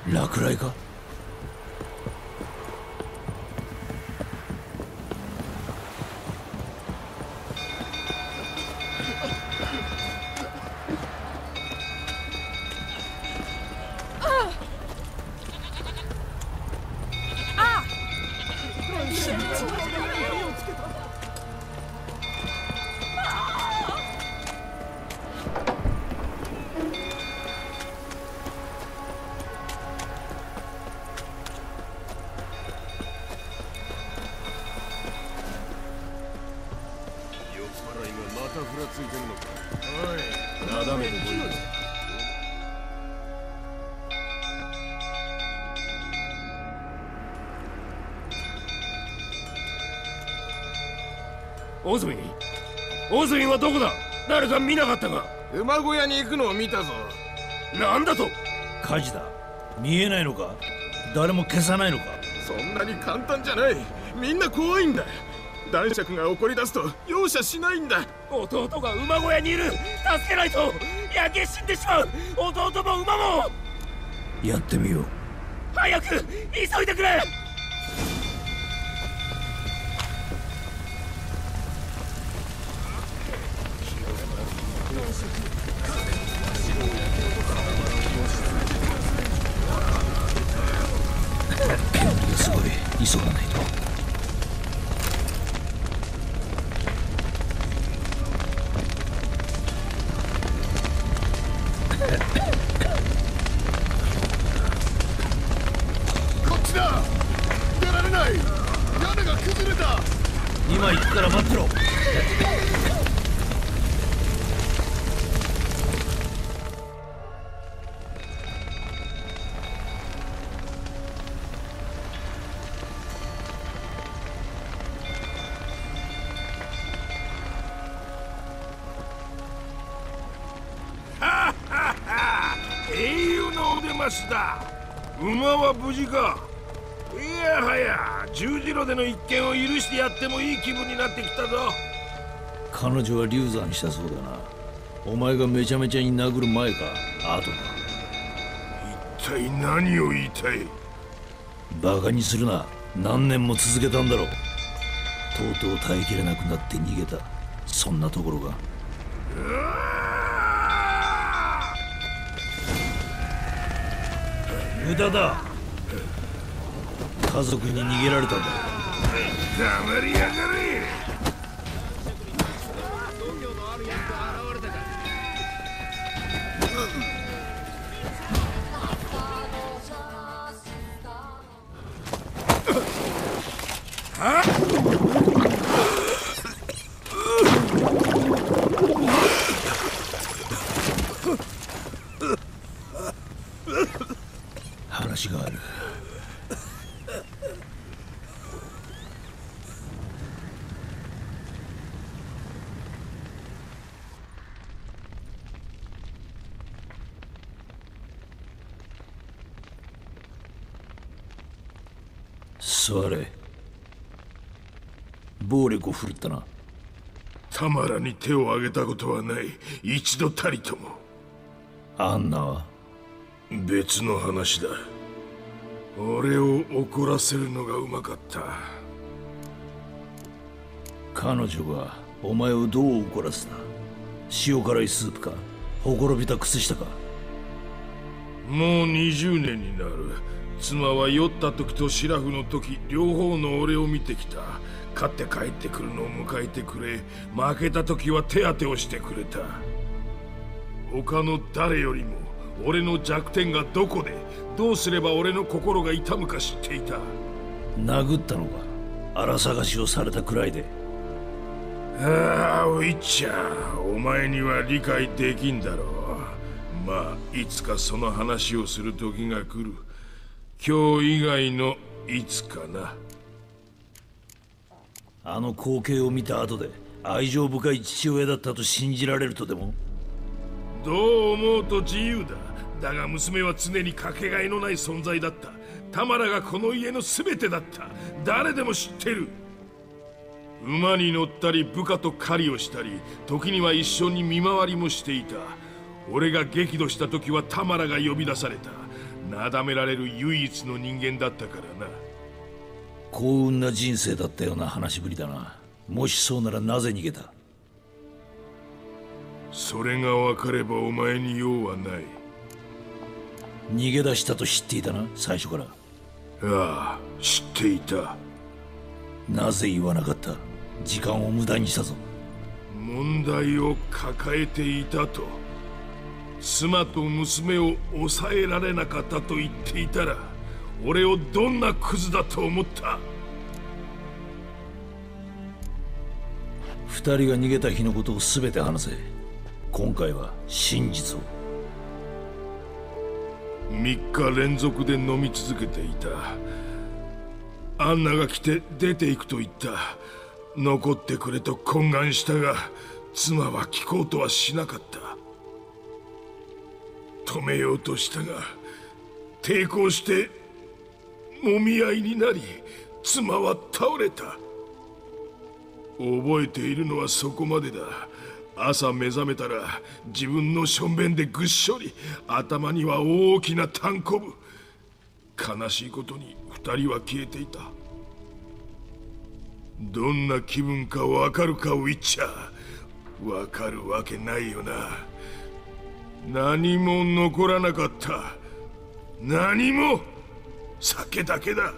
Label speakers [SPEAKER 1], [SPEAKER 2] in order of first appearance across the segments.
[SPEAKER 1] 落雷か？
[SPEAKER 2] オズミン、オズミンはどこだ？誰か見なかったか？
[SPEAKER 3] 馬小屋に行くのを見たぞ。
[SPEAKER 2] なんだと？
[SPEAKER 1] 火事だ。見えないのか？誰も消さないのか？
[SPEAKER 3] そんなに簡単じゃない。みんな怖いんだ。男爵が怒り出すと容赦しないんだ。
[SPEAKER 2] 弟が馬小屋にいる。助けないと焼け死んでしまう。弟も馬も。
[SPEAKER 1] やってみよう。
[SPEAKER 2] 早く急いでくれ。
[SPEAKER 1] すごい、急がないと。
[SPEAKER 3] こっちだ。出られない。屋根が崩れた。
[SPEAKER 1] 今行くから待ってろ。
[SPEAKER 2] 英雄のお出ましだ。馬は無事か？いやはや、十字路での一件を許してやってもいい気分になってきたぞ。
[SPEAKER 1] 彼女は流産したそうだな。お前がめちゃめちゃに殴る前か後か。
[SPEAKER 2] 一体何を言いたい？
[SPEAKER 1] バカにするな。何年も続けたんだろう。とうとう耐えきれなくなって逃げた。そんなところが。無駄だ。家族に逃げられたんだ。
[SPEAKER 2] 黙りやがれ。
[SPEAKER 1] 話がある。座れ。暴力を振るったな。
[SPEAKER 2] タマラに手を挙げたことはない。一度たりとも。
[SPEAKER 1] アンナは
[SPEAKER 2] 別の話だ。俺を怒らせるのがうまかった。
[SPEAKER 1] 彼女がお前をどう怒らせた？塩辛いスープか？ほころびた靴下か？
[SPEAKER 2] もう20年になる。妻は酔った時とシラフの時両方の俺を見てきた。勝って帰ってくるのを迎えてくれ、負けた時は手当てをしてくれた。他の誰よりも俺の弱点がどこでどうすれば俺の心が痛むか知っていた。
[SPEAKER 1] 殴ったのか？荒探しをされたくらいで。
[SPEAKER 2] ああ、ウィッチャー、お前には理解できんだろう。まあいつかその話をする時が来る。今日以外のいつかな。
[SPEAKER 1] あの光景を見た後で愛情深い父親だったと信じられるとでも？
[SPEAKER 2] どう思うと自由だ。だが娘は常にかけがえのない存在だった。タマラがこの家の全てだった。誰でも知ってる。馬に乗ったり部下と狩りをしたり、時には一緒に見回りもしていた。俺が激怒した時はタマラが呼び出された。 なだめられる唯一の人間だったからな。
[SPEAKER 1] 幸運な人生だったような話ぶりだな。もしそうならなぜ逃げた？
[SPEAKER 2] それが分かればお前に用はない。
[SPEAKER 1] 逃げ出したと知っていたな、最初から。
[SPEAKER 2] ああ、知っていた。
[SPEAKER 1] なぜ言わなかった？時間を無駄にしたぞ。
[SPEAKER 2] 問題を抱えていたと。妻と娘を抑えられなかったと言っていたら、俺をどんなクズだと思った？
[SPEAKER 1] 二人が逃げた日のことを全て話せ。今回は真実を。
[SPEAKER 2] 3日連続で飲み続けていた。アンナが来て出て行くと言った。残ってくれと懇願したが、妻は聞こうとはしなかった。止めようとしたが、抵抗してもみ合いになり、妻は倒れた。覚えているのはそこまでだ。朝目覚めたら自分のしょんべんでぐっしょり、頭には大きなタンコブ。悲しいことに2人は消えていた。どんな気分かわかるかを言っちゃわかるわけないよな。何も残らなかった。何も。酒だけだ。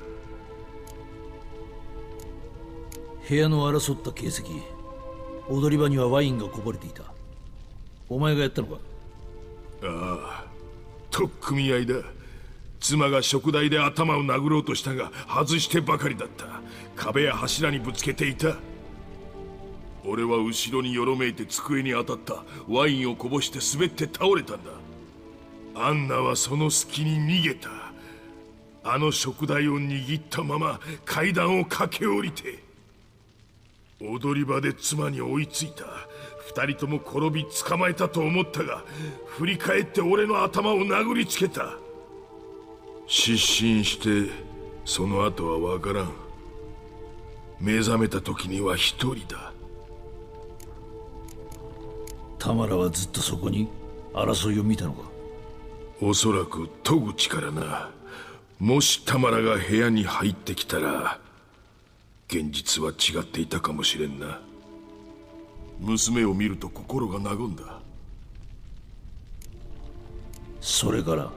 [SPEAKER 1] 部屋の争った形跡、踊り場にはワインがこぼれていた。お前がやったのか？
[SPEAKER 2] ああ、取っ組み合いだ。妻が食台で頭を殴ろうとしたが外してばかりだった。壁や柱にぶつけていた。俺は後ろによろめいて机に当たった。ワインをこぼして滑って倒れたんだ。アンナはその隙に逃げた。あの食台を握ったまま階段を駆け下りて、踊り場で妻に追いついた。二人とも転び捕まえたと思ったが、振り返って俺の頭を殴りつけた。失神してその後はわからん。目覚めた時には一人だ。
[SPEAKER 1] タマラはずっとそこに争いを見たのか？
[SPEAKER 2] おそらく戸口からな。もしタマラが部屋に入ってきたら現実は違っていたかもしれんな。娘を見ると心が和んだ。
[SPEAKER 1] それから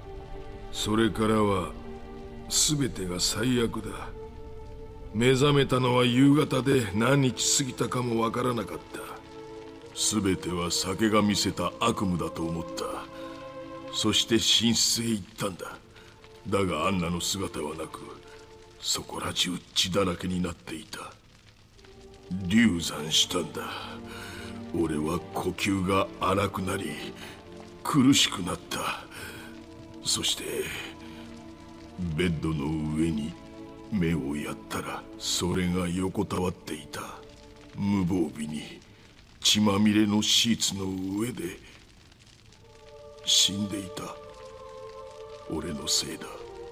[SPEAKER 2] は全てが最悪だ。目覚めたのは夕方で何日過ぎたかもわからなかった。全ては酒が見せた悪夢だと思った。そして寝室へ行ったんだ。だがアンナの姿はなく、そこら中血だらけになっていた。流産したんだ。俺は呼吸が荒くなり苦しくなった。そしてベッドの上に目をやったら、それが横たわっていた。無防備に血まみれのシーツの上で死んでいた。俺のせいだ。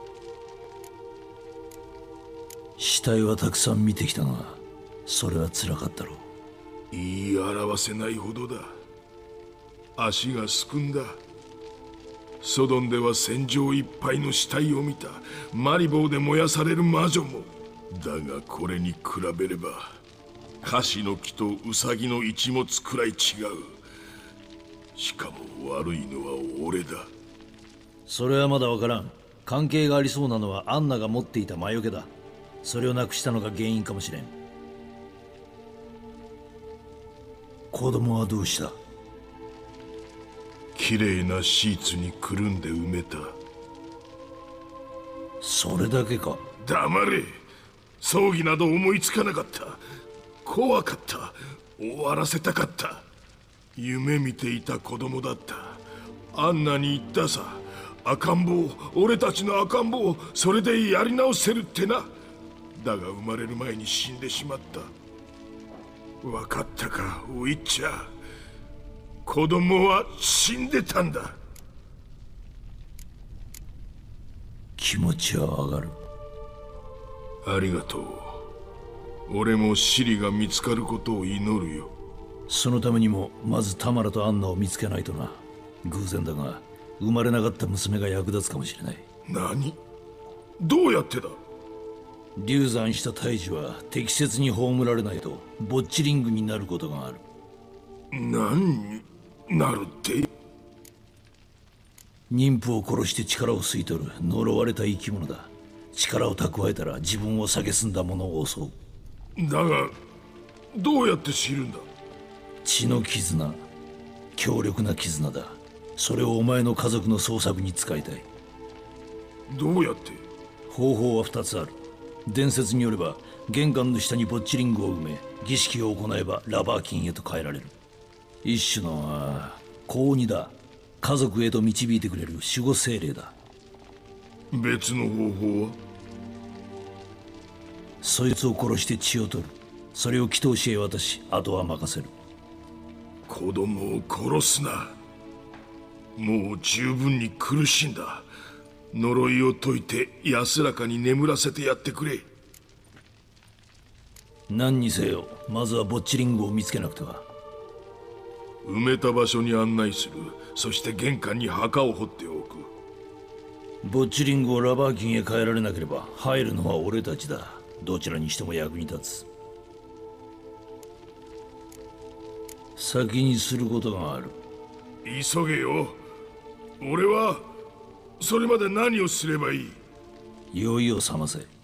[SPEAKER 1] 死体はたくさん見てきたが、それは辛かったろう。
[SPEAKER 2] 言い表せないほどだ。足がすくんだ。ソドンでは戦場いっぱいの死体を見た。マリボーで燃やされる魔女も。だがこれに比べれば、カシの木とウサギの一物くらい違う。しかも悪いのは俺だ。
[SPEAKER 1] それはまだわからん。関係がありそうなのはアンナが持っていた魔除けだ。それをなくしたのが原因かもしれん。子供はどうした？
[SPEAKER 2] 綺麗なシーツにくるんで埋めた。
[SPEAKER 1] それだけか？
[SPEAKER 2] 黙れ。葬儀など思いつかなかった。怖かった。終わらせたかった。夢見ていた子供だった。アンナに言ったさ。赤ん坊、俺たちの赤ん坊をそれでやり直せるってな。だが生まれる前に死んでしまった。分かったか、ウィッチャー。子供は死んでたんだ。
[SPEAKER 1] 気持ちは上がる。
[SPEAKER 2] ありがとう。俺もシリが見つかることを祈るよ。
[SPEAKER 1] そのためにもまずタマラとアンナを見つけないとな。偶然だが生まれなかった娘が役立つかもしれない。
[SPEAKER 2] 何？どうやってだ？
[SPEAKER 1] 流産した胎児は適切に葬られないとボッチリングになることがある。
[SPEAKER 2] 何になるって？
[SPEAKER 1] 妊婦を殺して力を吸い取る呪われた生き物だ。力を蓄えたら自分を蔑んだ者を襲う。
[SPEAKER 2] だがどうやって知るんだ？
[SPEAKER 1] 血の絆、強力な絆だ。それをお前の家族の捜索に使いたい。
[SPEAKER 2] どうやって？
[SPEAKER 1] 方法は2つある。伝説によれば玄関の下にボッチリングを埋め、儀式を行えばラバー金へと変えられる。一種の高2だ。家族へと導いてくれる守護精霊だ。
[SPEAKER 2] 別の方法は？
[SPEAKER 1] そいつを殺して血を取る。それを祈祷師へ渡し、あとは任せる。
[SPEAKER 2] 子供を殺すな。もう十分に苦しんだ。呪いを解いて安らかに眠らせてやってくれ。
[SPEAKER 1] 何にせよ、まずはボッチリングを見つけなくては。
[SPEAKER 2] 埋めた場所に案内する。そして玄関に墓を掘っておく。
[SPEAKER 1] ボッチリングをラバー金へ変えられなければ入るのは俺たちだ。どちらにしても役に立つ。先にすることがある。
[SPEAKER 2] 急げよ。俺はそれまで何をすればいい？
[SPEAKER 1] 酔いを覚ませ。